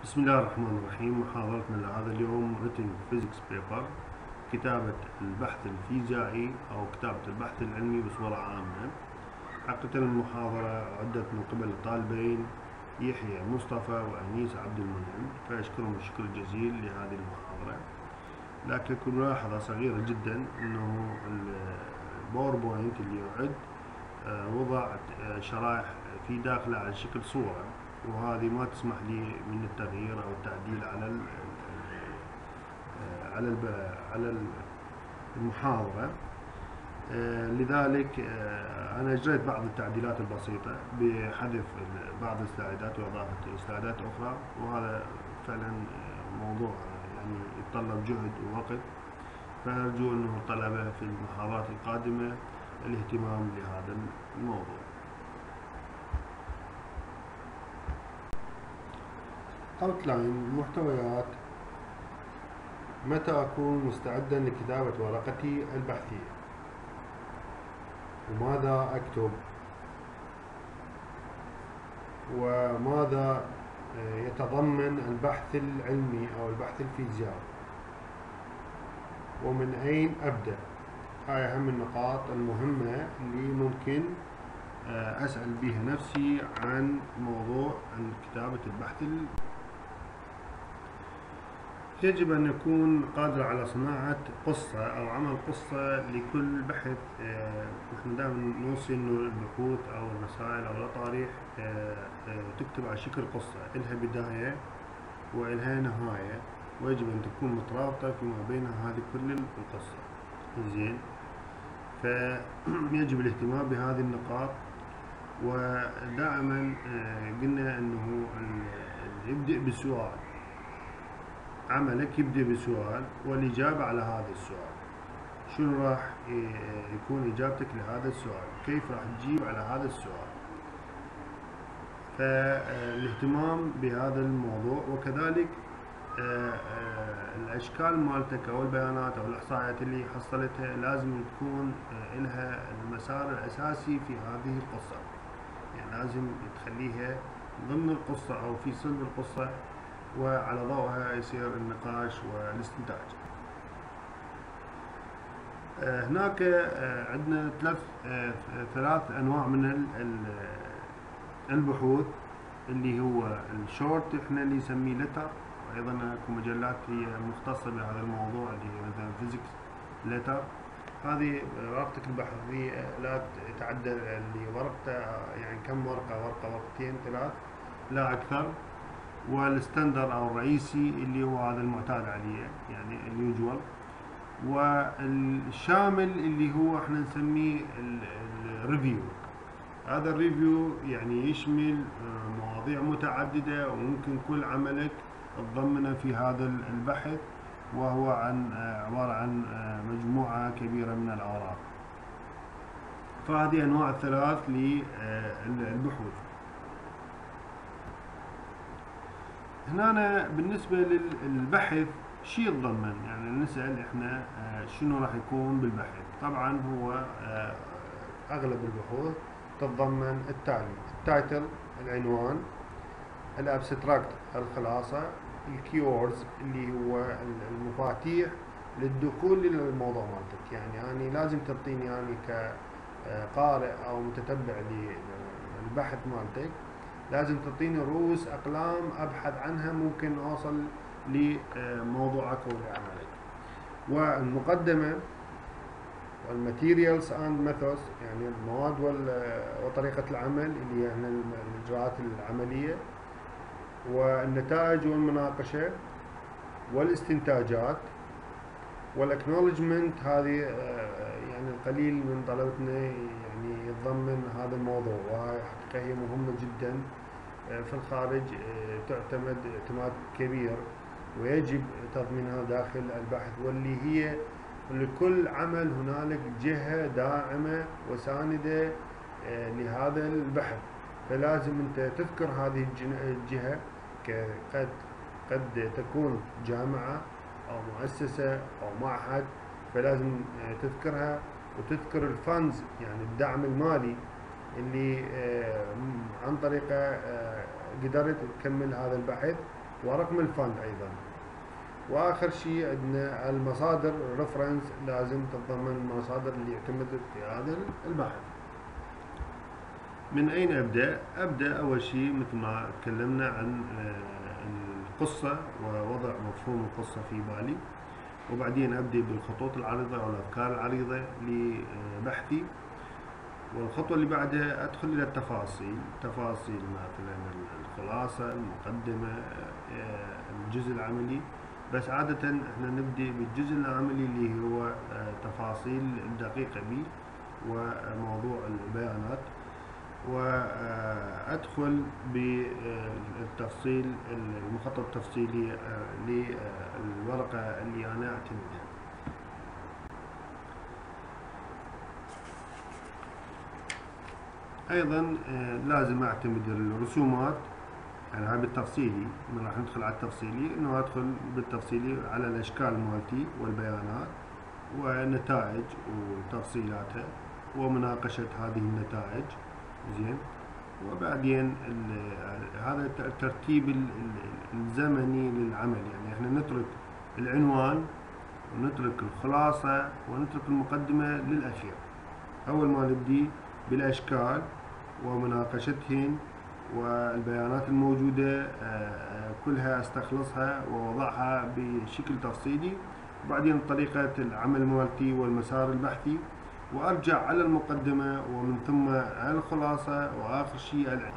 بسم الله الرحمن الرحيم. محاضرتنا لهذا اليوم written physics paper، كتابة البحث الفيزيائي أو كتابة البحث العلمي بصورة عامة. حقيقة المحاضرة عدت من قبل الطالبين يحيى مصطفى وأنيس عبد المنعم، فأشكرهم الشكر الجزيل لهذه المحاضرة. لكن ملاحظة صغيرة جدا أنه الباوربوينت اللي يعد وضع شرائح في داخله على شكل صورة، وهذه ما تسمح لي من التغيير او التعديل على المحاضرة. لذلك انا اجريت بعض التعديلات البسيطة بحذف بعض السلايدات واضافة سلايدات اخرى، وهذا فعلا موضوع يعني يتطلب جهد ووقت، فارجو انه الطلبة في المحاضرات القادمة الاهتمام بهذا الموضوع. أوتلاين محتويات. متى أكون مستعدا لكتابة ورقتي البحثية؟ وماذا أكتب؟ وماذا يتضمن البحث العلمي أو البحث الفيزيائي؟ ومن أين أبدأ؟ هاي أهم النقاط المهمة اللي ممكن أسأل بها نفسي عن موضوع كتابة البحث. يجب أن يكون قادر على صناعة قصة أو عمل قصة لكل بحث. نحن دائما نوصي إنه البحوث أو الرسائل أو الأطاريح تكتب على شكل قصة، إلها بداية وإلها نهاية، ويجب أن تكون مترابطة فيما بينها هذه كل القصة. زين، فيجب الاهتمام بهذه النقاط. ودائما قلنا إنه يبدأ بسؤال، عملك يبدأ بسؤال والإجابة على هذا السؤال. شنو راح يكون إجابتك لهذا السؤال؟ كيف راح تجيب على هذا السؤال؟ فالاهتمام بهذا الموضوع، وكذلك الأشكال مالتك أو البيانات أو الإحصائيات اللي حصلتها لازم تكون لها المسار الأساسي في هذه القصة، يعني لازم تخليها ضمن القصة أو في صلب القصة، وعلى ضوءها يصير النقاش والاستنتاج. هناك عندنا ثلاث أنواع من البحوث، اللي هو الشورت احنا اللي نسميه لتر، وأيضا اكو مجلات هي مختصة بهذا الموضوع اللي هي مثلا فيزيكس لتر. هذه ورقتك البحثية لا تتعدى اللي ورقته يعني كم ورقة، ورقتين ثلاث لا أكثر. والستاندر او الرئيسي اللي هو هذا المعتاد عليه يعني اليوجوال. والشامل اللي هو احنا نسميه الريفيو. هذا الريفيو يعني يشمل مواضيع متعددة، وممكن كل عملك تضمنه في هذا البحث، وهو عبارة عن مجموعة كبيرة من الأوراق. فهذه أنواع الثلاث للبحوث. هنا بالنسبة للبحث شيء يتضمن، يعني نسأل احنا شنو راح يكون بالبحث. طبعا هو اغلب البحوث تتضمن التالي: التايتل العنوان، الابستراكت الخلاصة، الكيوردز اللي هو المفاتيح للدخول للموضوع مالتك. يعني لازم تعطيني يعني كقارئ او متتبع للبحث مالتك لازم تعطيني رؤوس أقلام أبحث عنها ممكن أوصل لموضوعك ولعملك. والمقدمة والماتيريالز اند ميثودز، يعني المواد وطريقة العمل اللي يعني الإجراءات العملية، والنتائج والمناقشة والاستنتاجات والاكنولجمنت. هذه يعني القليل من طلبتنا يعني يتضمن هذا الموضوع، وهي حقيقة هي مهمة جدا في الخارج، تعتمد اعتماد كبير ويجب تضمينها داخل البحث، واللي هي لكل عمل هنالك جهة داعمة وساندة لهذا البحث. فلازم انت تذكر هذه الجهة، قد تكون جامعة او مؤسسة او معهد، فلازم تذكرها وتذكر الفندز يعني الدعم المالي اللي عن طريقه قدرت تكمل هذا البحث ورقم الفند أيضا. وآخر شيء عندنا المصادر ريفرنس، لازم تتضمن المصادر اللي اعتمدت في هذا البحث. من أين أبدأ؟ أبدأ أول شيء مثل ما تكلمنا عن القصة ووضع مفهوم القصة في بالي، وبعدين أبدأ بالخطوط العريضة أو الأفكار العريضة لبحثي، والخطوة اللي بعدها أدخل إلى التفاصيل، تفاصيل مثلا الخلاصة، المقدمة، الجزء العملي. بس عادة احنا نبدأ بالجزء العملي اللي هو تفاصيل دقيقة به وموضوع البيانات، وأدخل بالتفصيل المخطط التفصيلي للورقة اللي أنا أعتمدها. أيضا لازم أعتمد الرسومات، يعني هاي بالتفصيلي، من راح ندخل على التفصيلي إنه أدخل بالتفصيلي على الأشكال مالتي والبيانات ونتائج وتفصيلاتها ومناقشة هذه النتائج. زين. وبعدين هذا الترتيب الزمني للعمل، يعني احنا نترك العنوان ونترك الخلاصة ونترك المقدمة للأخير. أول ما نبدي بالأشكال ومناقشتهن والبيانات الموجودة كلها استخلصها ووضعها بشكل تفصيلي، وبعدين طريقة العمل مالتي والمسار البحثي، وأرجع على المقدمة ومن ثم على الخلاصة وآخر شيء العنوان.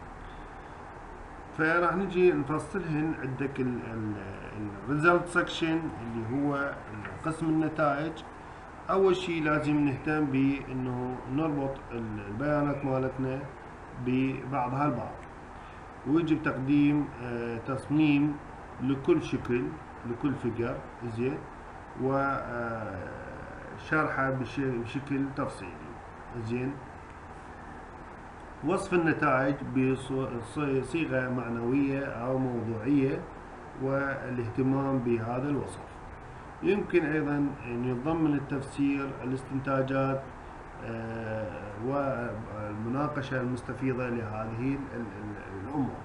فراح نجي نفصلهن. عندك الريزلت سكشن اللي هو قسم النتائج. أول شيء لازم نهتم بأنه نربط البيانات مالتنا ببعضها البعض، ويجب تقديم تصميم لكل شكل، لكل فيجر، زين، وشرحه بشكل تفصيلي. زين. وصف النتائج بصيغة معنوية أو موضوعية والاهتمام بهذا الوصف. يمكن أيضا أن يتضمن التفسير، الاستنتاجات والمناقشة المستفيضة لهذه الأمور.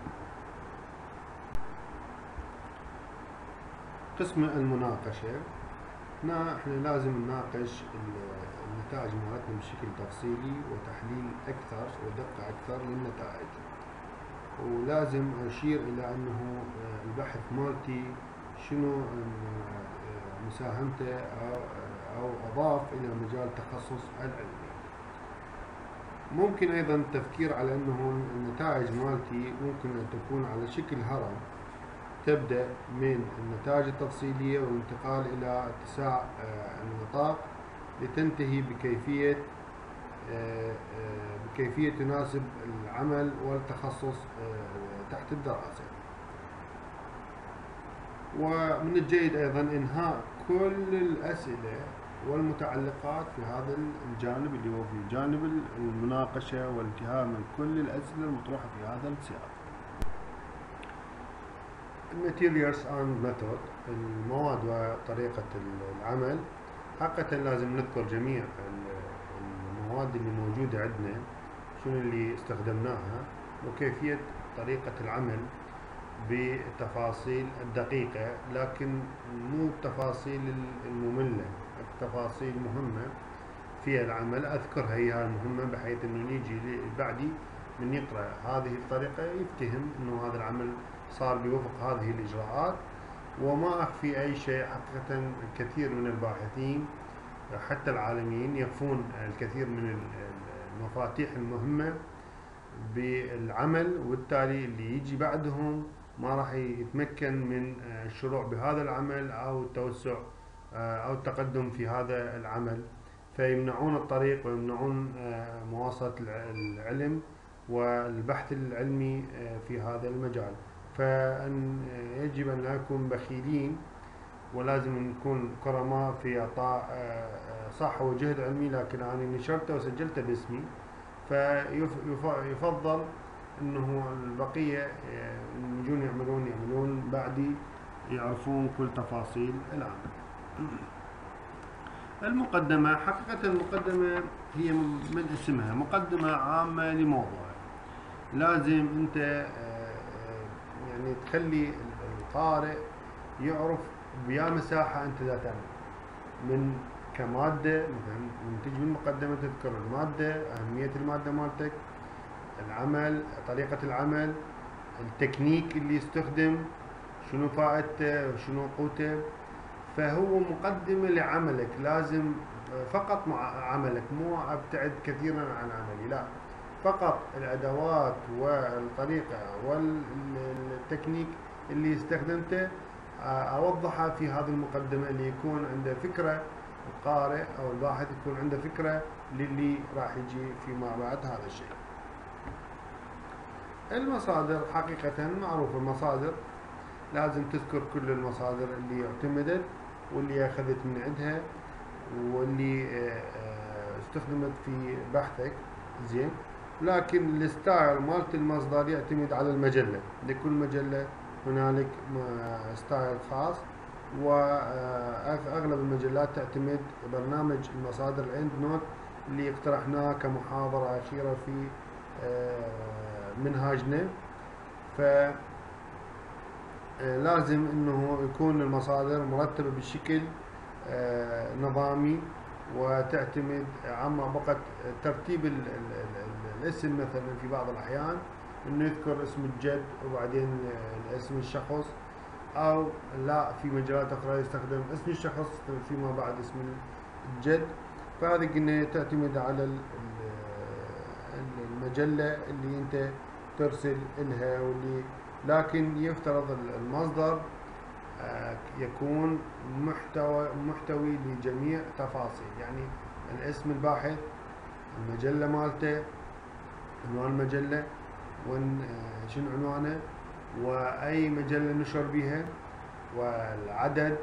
قسم المناقشة، هنا احنا لازم نناقش النتائج مالتنا بشكل تفصيلي وتحليل أكثر ودقة أكثر للنتائج، ولازم أشير إلى أنه البحث مالتي شنو مساهمته أو أضاف إلى مجال التخصص العلمي. ممكن أيضا التفكير على أنه النتائج مالتي ممكن أن تكون على شكل هرم، تبدأ من النتائج التفصيلية والانتقال إلى اتساع النطاق لتنتهي بكيفية تناسب العمل والتخصص تحت الدراسة. ومن الجيد أيضا إنهاء كل الأسئلة والمتعلقات في هذا الجانب اللي هو في جانب المناقشة، وانتهاء من كل الأسئلة المطروحة في هذا السياق. Materials and Method، المواد وطريقة العمل. حقيقة لازم نذكر جميع المواد اللي موجودة عندنا، شنو اللي استخدمناها، وكيفية طريقة العمل بالتفاصيل الدقيقة، لكن مو التفاصيل المملة، التفاصيل مهمة في العمل أذكرها هي المهمة، بحيث أنه يجي بعدي من يقرأ هذه الطريقة يفتهم أنه هذا العمل صار بوفق هذه الإجراءات، وما أخفي أي شيء. حقيقة الكثير من الباحثين حتى العالميين يخفون الكثير من المفاتيح المهمة بالعمل، وبالتالي اللي يجي بعدهم ما راح يتمكن من الشروع بهذا العمل أو التوسع أو التقدم في هذا العمل، فيمنعون الطريق ويمنعون مواصلة العلم والبحث العلمي في هذا المجال. فيجب أن لا نكون بخيلين، ولازم نكون كرماء في إعطاء صح وجهد علمي، لكن أنا نشرته وسجلته باسمي، فيفضل أنه البقية يجون يعملون بعدي، يعرفون كل تفاصيل العمل. المقدمة، حقيقة المقدمة هي من اسمها مقدمة عامة لموضوع. لازم أنت يعني تخلي القارئ يعرف بيا مساحة أنت ذا تعمل من كمادة. مثلا من تجي بالمقدمة تذكر المادة، أهمية المادة مالتك، العمل، طريقة العمل، التكنيك اللي يستخدم، شنو فائدته وشنو قوته. فهو مقدمة لعملك، لازم فقط مع عملك، مو أبتعد كثيرا عن عملي، لا، فقط الأدوات والطريقة والتكنيك اللي استخدمته أوضحها في هذه المقدمة، اللي يكون عنده فكرة القارئ أو الباحث، يكون عنده فكرة للي راح يجي فيما بعد هذا الشيء. المصادر حقيقة معروفة، المصادر لازم تذكر كل المصادر اللي اعتمدت واللي أخذت من عندها واللي استخدمت في بحثك، زين. لكن الستايل مالت المصدر يعتمد على المجلة، لكل مجلة هنالك ستايل خاص، وأغلب المجلات تعتمد برنامج المصادر الاند نوت اللي اقترحناه كمحاضرة أخيرة في منهاجنا. فلازم انه يكون المصادر مرتبة بشكل نظامي، وتعتمد عما بقت ترتيب الاسم. مثلا في بعض الأحيان انه يذكر اسم الجد وبعدين اسم الشخص، او لا، في مجالات اخرى يستخدم اسم الشخص فيما بعد اسم الجد. فهذه قلنا تعتمد على المجلة اللي انت ترسل لها، لكن يفترض المصدر يكون محتوي لجميع تفاصيل، يعني الاسم الباحث، المجلة مالته، عنوان المجلة، شنو عنوانه، وأي مجلة نشر بها، والعدد،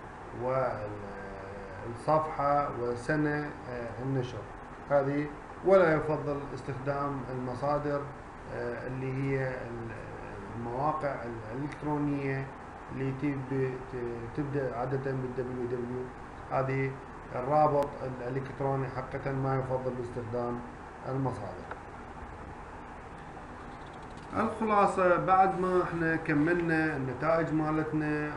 والصفحة، وسنة النشر. هذه. ولا يفضل استخدام المصادر اللي هي المواقع الإلكترونية اللي تبدأ عادة بالwww. هذه الرابط الإلكتروني حقيقة ما يفضل باستخدام المصادر. الخلاصة، بعد ما احنا كملنا النتائج مالتنا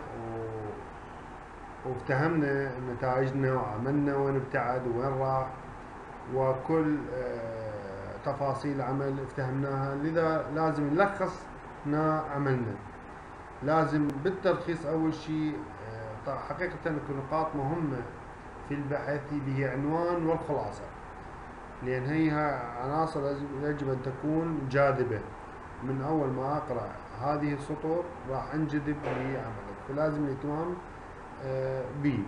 وافتهمنا نتائجنا وعملنا وين ابتعد وين راح وكل تفاصيل عمل افتهمناها، لذا لازم نلخص عملنا. لازم بالتلخيص أول شيء حقيقة نقاط مهمة في البحث اللي هي عنوان والخلاصة، لأن هي عناصر يجب أن تكون جاذبة. من أول ما أقرأ هذه السطور راح أنجذب لعملك، فلازم الاهتمام به.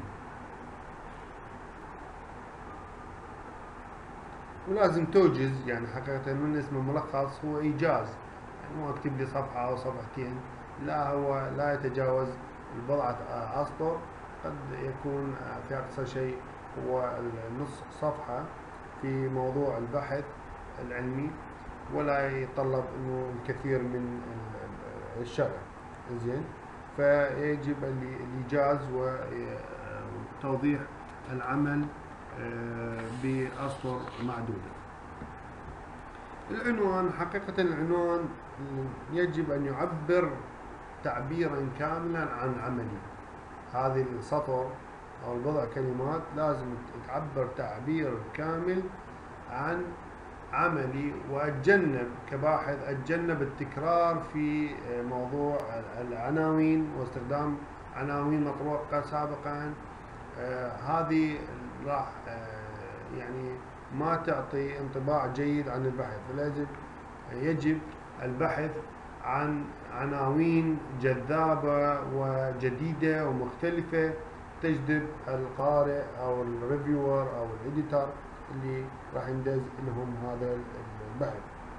ولازم توجز، يعني حقيقة من اسم الملخص هو إيجاز، يعني مو أكتب لي صفحة أو صفحتين، لا، هو لا يتجاوز البضعة أسطر، قد يكون في أقصى شيء هو نصف صفحة في موضوع البحث العلمي، ولا يتطلب انه الكثير من الشرح، زين. فيجب الإيجاز وتوضيح العمل بأسطر معدودة. العنوان، حقيقة العنوان يجب أن يعبر تعبيرا كاملا عن عملي. هذه السطر أو البضع كلمات لازم تعبر تعبير كامل عن عملي، وأتجنب كباحث التكرار في موضوع العناوين واستخدام عناوين مطروحة سابقا. هذه راح يعني ما تعطي انطباع جيد عن البحث. فلازم يجب البحث عن عناوين جذابة وجديدة ومختلفة تجذب القارئ أو الريفيور أو الإديتور اللي راح يندز لهم هذا البحث.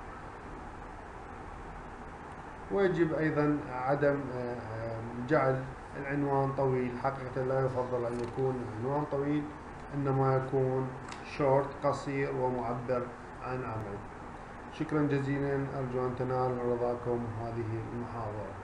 ويجب أيضا عدم جعل العنوان طويل. حقيقة لا يفضل أن يكون عنوان طويل، إنما يكون شورت، قصير ومعبر عن عمل. شكرا جزيلا، أرجو أن تنال رضاكم هذه المحاضرة.